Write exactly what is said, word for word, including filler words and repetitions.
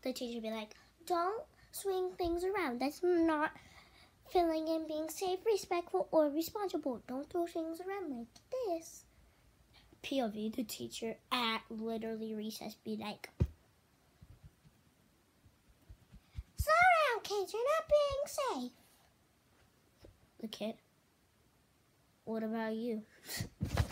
the teacher be like, don't swing things around. That's not feeling and being safe, respectful, or responsible. Don't throw things around like this. P O V, the teacher at literally recess be like, slow down, kids, you're not being safe. The kid, what about you?